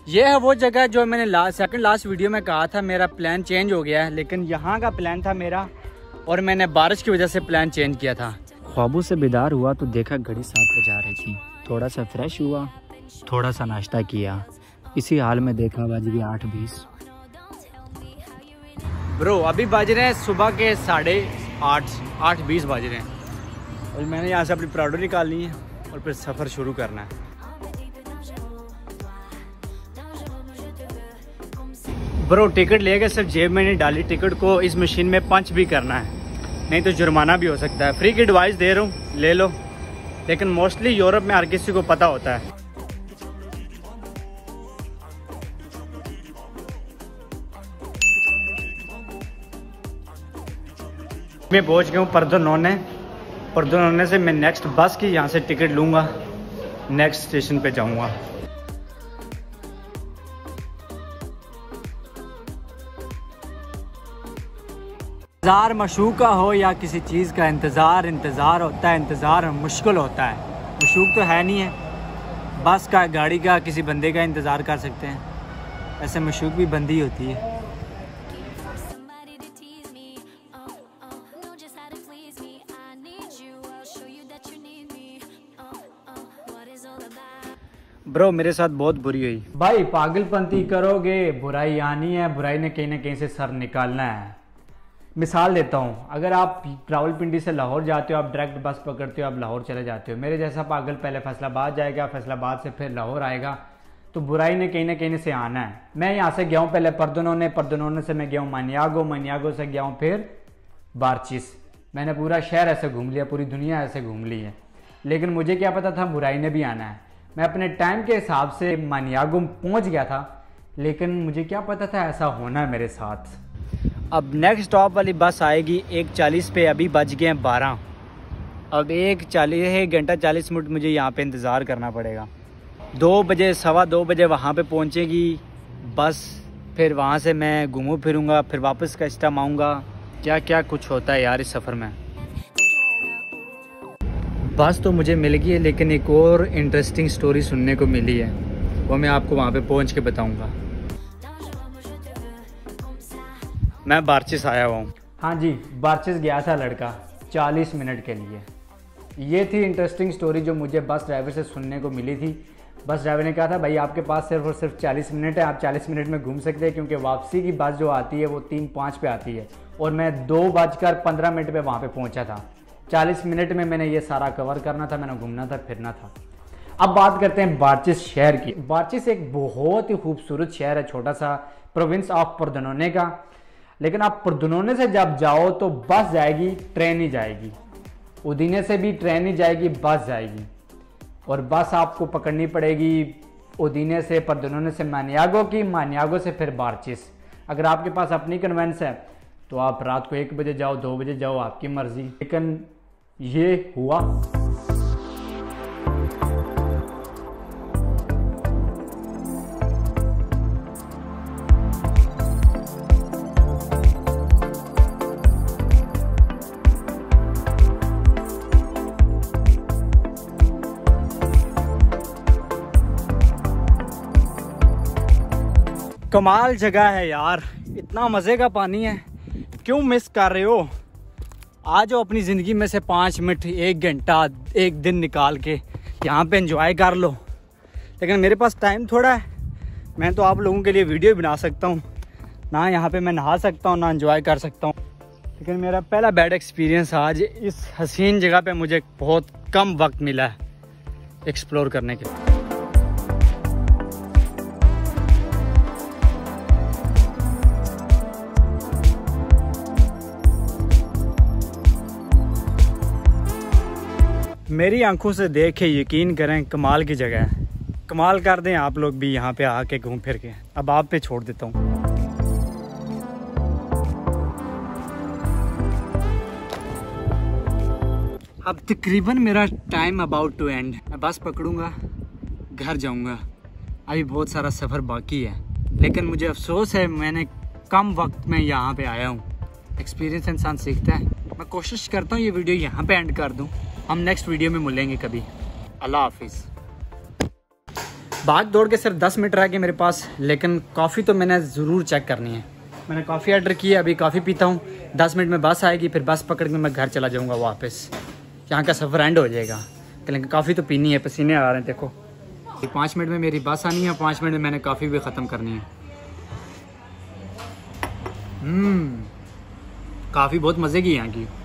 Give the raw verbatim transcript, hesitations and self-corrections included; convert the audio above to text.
ये है वो जगह जो मैंने लास्ट सेकंड लास्ट वीडियो में कहा था मेरा प्लान चेंज हो गया है, लेकिन यहाँ का प्लान था मेरा और मैंने बारिश की वजह से प्लान चेंज किया था। ख्वाबों से बेदार हुआ तो देखा घड़ी सात बजा रही थी। थोड़ा सा फ्रेश हुआ, थोड़ा सा नाश्ता किया, इसी हाल में देखा बज गई आठ बीस। ब्रो अभी बज रहे हैं सुबह के साढ़े आठ आठ बीस बज रहे हैं और मैंने यहाँ से अपनी प्राडो निकालनी है और फिर सफ़र शुरू करना है। ब्रो टिकट ले गए, सिर्फ जेब में नहीं डाली, टिकट को इस मशीन में पंच भी करना है, नहीं तो जुर्माना भी हो सकता है। फ्री की एडवाइस दे रहा हूँ, ले लो, लेकिन मोस्टली यूरोप में हर किसी को पता होता है। मैं पहुँच गया हूँ पर्दोनोने। पर्दोनोने से मैं नेक्स्ट बस की यहाँ से टिकट लूँगा, नेक्स्ट स्टेशन पे जाऊँगा। इंतज़ार मशूक का हो या किसी चीज़ का, इंतज़ार इंतज़ार होता है, इंतज़ार मुश्किल होता है। मशूक तो है नहीं है, बस का, गाड़ी का, किसी बंदे का इंतज़ार कर सकते हैं, ऐसे मशूक भी बंदी होती है। ब्रो मेरे साथ बहुत बुरी हुई भाई, पागलपंती करोगे, बुराई आनी है, बुराई ने कहीं ना कहीं से सर निकालना है। मिसाल देता हूँ, अगर आप रावलपिंडी से लाहौर जाते हो, आप डायरेक्ट बस पकड़ते हो, आप लाहौर चले जाते हो, मेरे जैसा पागल पहले फैसलाबाद जाएगा, फैसलाबाद से फिर लाहौर आएगा, तो बुराई ने कहीं ना कहीं से आना है। मैं यहाँ से गया हूँ पहले पर्दोनोने, पर्दोनोने से मैं गया हूँ मानियागो, मानियागो से गया हूँ फिर बारचिस। मैंने पूरा शहर ऐसे घूम लिया, पूरी दुनिया ऐसे घूम ली है, लेकिन मुझे क्या पता था बुराई ने भी आना है। मैं अपने टाइम के हिसाब से मानियागो पहुँच गया था, लेकिन मुझे क्या पता था ऐसा होना है मेरे साथ। अब नेक्स्ट स्टॉप वाली बस आएगी एक चालीस पे, अभी बज गए हैं बारह। अब एक चालीस एक घंटा चालीस मिनट मुझे यहाँ पे इंतज़ार करना पड़ेगा। दो बजे सवा दो बजे वहाँ पे पहुँचेगी बस, फिर वहाँ से मैं घूमूँ फिरूँगा, फिर वापस कस्टम आऊँगा। क्या क्या कुछ होता है यार इस सफ़र में। बस तो मुझे मिल गई है, लेकिन एक और इंटरेस्टिंग स्टोरी सुनने को मिली है, वो मैं आपको वहाँ पे पहुँच के बताऊँगा। मैं बारचिस आया हुआ हूँ। हाँ जी, बारचिस गया था लड़का चालीस मिनट के लिए। ये थी इंटरेस्टिंग स्टोरी जो मुझे बस ड्राइवर से सुनने को मिली थी। बस ड्राइवर ने कहा था भाई आपके पास सिर्फ और सिर्फ चालीस मिनट है, आप चालीस मिनट में घूम सकते हैं, क्योंकि वापसी की बस जो आती है वो तीन पाँच पे आती है और मैं दो बजकर पंद्रह मिनट पे वहाँ पे पहुँचा था। चालीस मिनट में मैंने ये सारा कवर करना था, मैंने घूमना था, फिरना था। अब बात करते हैं बारचिस शहर की। बारचिस एक बहुत ही खूबसूरत शहर है, छोटा सा प्रोविंस ऑफ पर्दोनोने का। लेकिन आप पर्दोनोने से जब जाओ तो बस जाएगी, ट्रेन ही जाएगी। उदीने से भी ट्रेन ही जाएगी, बस जाएगी, और बस आपको पकड़नी पड़ेगी उदीने से, पर्दोनोने से मानियागो की, मानियागो से फिर बारचिस। अगर आपके पास अपनी कन्वेंस है तो आप रात को एक बजे जाओ, दो बजे जाओ, आपकी मर्जी। लेकिन ये हुआ। कमाल जगह है यार, इतना मज़े का पानी है, क्यों मिस कर रहे हो? आ जाओ अपनी ज़िंदगी में से पाँच मिनट, एक घंटा, एक दिन निकाल के यहाँ पे एंजॉय कर लो। लेकिन मेरे पास टाइम थोड़ा है, मैं तो आप लोगों के लिए वीडियो बना सकता हूँ ना, यहाँ पे मैं नहा सकता हूँ ना एंजॉय कर सकता हूँ। लेकिन मेरा पहला बैड एक्सपीरियंस आज, इस हसीन जगह पे मुझे बहुत कम वक्त मिला है एक्सप्लोर करने के लिए। मेरी आंखों से देख के यकीन करें, कमाल की जगह है। कमाल कर दें आप लोग भी यहाँ पे आके घूम फिर के। अब आप पे छोड़ देता हूँ। अब तकरीबन मेरा टाइम अबाउट टू एंड, मैं बस पकड़ूंगा, घर जाऊंगा। अभी बहुत सारा सफ़र बाकी है, लेकिन मुझे अफसोस है मैंने कम वक्त में यहाँ पे आया हूँ। एक्सपीरियंस इंसान सीखता है। मैं कोशिश करता हूँ ये वीडियो यहाँ पे एंड कर दूँ। हम नेक्स्ट वीडियो में मिलेंगे कभी। अल्लाह हाफिज़। भाग दौड़ के सिर्फ दस मिनट रह गए मेरे पास, लेकिन कॉफ़ी तो मैंने ज़रूर चेक करनी है। मैंने कॉफ़ी ऑर्डर की है, अभी कॉफ़ी पीता हूँ। दस मिनट में बस आएगी, फिर बस पकड़ के मैं घर चला जाऊँगा वापस। यहाँ का सफ़र एंड हो जाएगा, लेकिन कॉफ़ी तो पीनी है, पसीने आ रहे हैं देखो। पाँच मिनट में मेरी बस आनी है, पाँच मिनट में मैंने कॉफ़ी भी ख़त्म करनी है। हम्म, काफ़ी बहुत मज़े की यहाँ की।